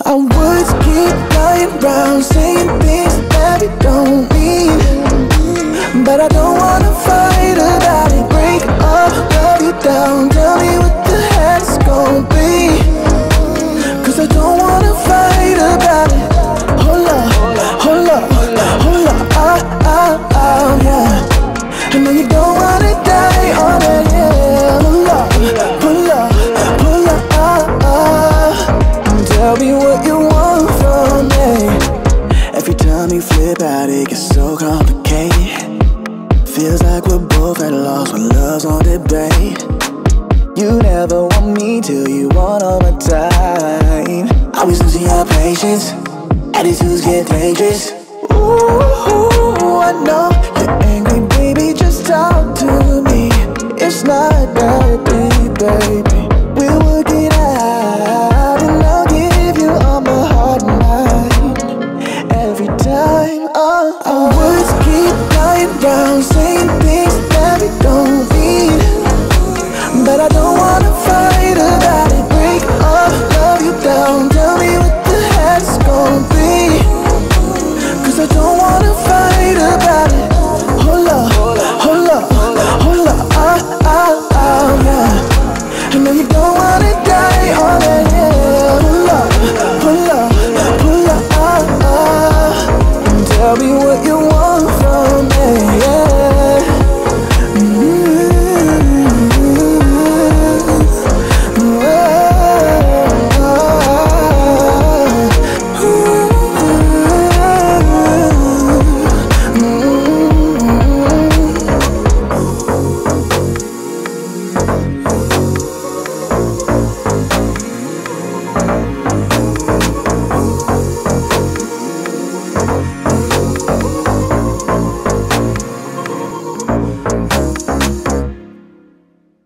Our words keep flying round, saying things that we don't mean. But I don't wanna fight about it. Break up, love you down. Tell me what the heck's gon' be. Cause I don't wanna fight about it. Hold up, hold up, hold up, yeah. I know you don't wanna die on it, yeah. Pull up, pull up, pull up, tell me what you want from me. Every time you flip out, it gets so complicated. Feels like we're both at a loss when love's on debate. You never want me till you want all my time. Always losing your patience, attitudes get dangerous. Ooh, I know you're angry, baby, just talk to me. It's not that deep, baby.